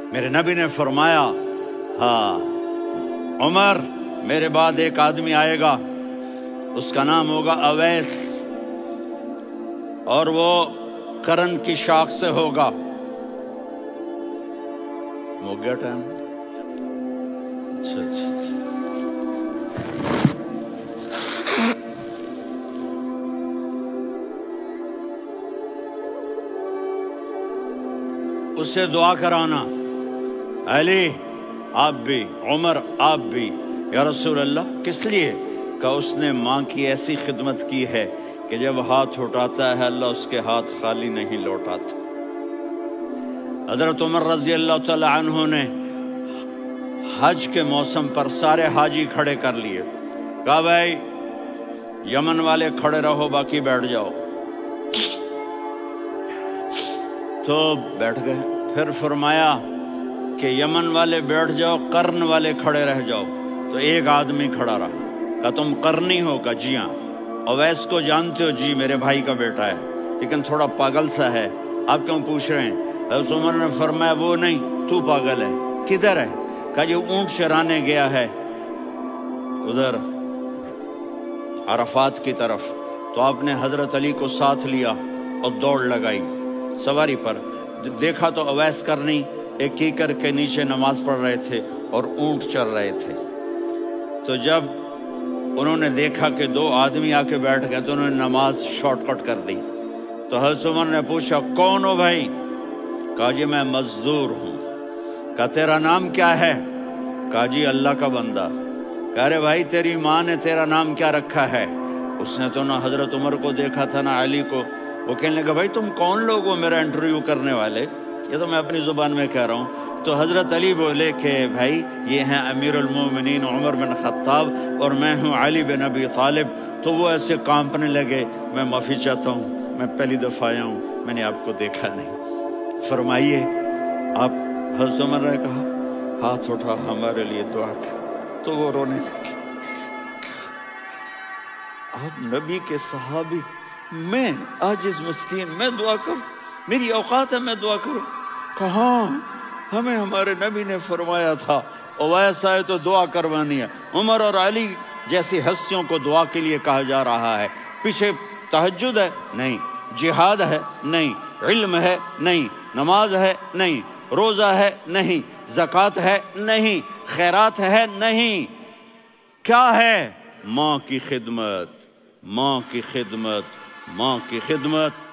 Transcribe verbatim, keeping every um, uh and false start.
میرے نبی نے فرمایا ہاں عمر میرے بعد ایک آدمی آئے گا، اس کا نام ہوگا اویس، اور وہ قرن کی شاخ سے ہوگا۔ ہو گیا ٹائم؟ اچھا اچھا اس سے دعا کرانا، علی آپ بھی، عمر آپ بھی، یا رسول اللہ کس لیے؟ کہ اس نے ماں کی ایسی خدمت کی ہے کہ جب ہاتھ اٹھاتا ہے اللہ اس کے ہاتھ خالی نہیں لوٹاتا۔ حضرت عمر رضی اللہ تعالی عنہ نے حج کے موسم پر سارے حاجی کھڑے کر لیے، کہا بھائی یمن والے کھڑے رہو باقی بیٹھ جاؤ، تو بیٹھ گئے۔ پھر فرمایا کہ یمن والے بیٹھ جاؤ، قرن والے کھڑے رہ جاؤ، تو ایک آدمی کھڑا رہا، کہا تم قرنی ہو؟ کہا جی ہاں۔ اویس کو جانتے ہو؟ جی میرے بھائی کا بیٹا ہے لیکن تھوڑا پاگل سا ہے، آپ کیوں پوچھ رہے ہیں؟ حضرت عمر نے فرمایا وہ نہیں، تو پاگل ہے۔ کدھر ہے؟ کہا جو اونٹ چرانے گیا ہے ادھر عرفات کی طرف، تو آپ نے حضرت علی کو ساتھ لیا اور دوڑ لگائی سواری پر، دیکھا تو اویس کرنی ایک کیکر کے نیچے نماز پڑھ رہے تھے اور اونٹ چر رہے تھے۔ تو جب انہوں نے دیکھا کہ دو آدمی آ کے بیٹھ گئے تو انہوں نے نماز شارٹ کٹ کر دی۔ تو حضرت عمر نے پوچھا کون ہو بھائی؟ کہا جی میں مزدور ہوں۔ کہا تیرا نام کیا ہے؟ کہا جی اللہ کا بندہ۔ کہا رے بھائی تیری ماں نے تیرا نام کیا رکھا ہے؟ اس نے تو نہ حضرت عمر کو دیکھا تھا نہ علی کو۔ وہ کہنے لگا بھائی تم کون لوگ ہو میرا انٹرویو کرنے والے؟ یہ تو میں اپنی زبان میں کہہ رہا ہوں۔ تو حضرت علی بولے کہ بھائی یہ ہیں امیر المومنین عمر بن خطاب اور میں ہوں علی بن ابی طالب۔ تو وہ ایسے کانپنے لگے، میں معافی چاہتا ہوں، میں پہلی دفعہ آیا ہوں، میں نے آپ کو دیکھا نہیں، فرمائیے آپ۔ حضرت عمر نے کہا ہاتھ اٹھا ہمارے لیے دعا کر، تو وہ رونے لگے۔ آپ نبی کے صحابی، میں عاجز مسکین میں دعا کروں؟ میری اوقات ہے میں دعا کروں؟ کہاں ہمیں ہمارے نبی نے فرمایا تھا اویس آئے تو دعا کروانی ہے۔ عمر اور علی جیسی ہستیوں کو دعا کے لیے کہا جا رہا ہے۔ پیچھے تہجد ہے؟ نہیں۔ جہاد ہے؟ نہیں۔ علم ہے؟ نہیں۔ نماز ہے؟ نہیں۔ روزہ ہے؟ نہیں۔ زکوٰۃ ہے؟ نہیں۔ خیرات ہے؟ نہیں۔ کیا ہے؟ ماں کی خدمت، ماں کی خدمت، ماں کی خدمت۔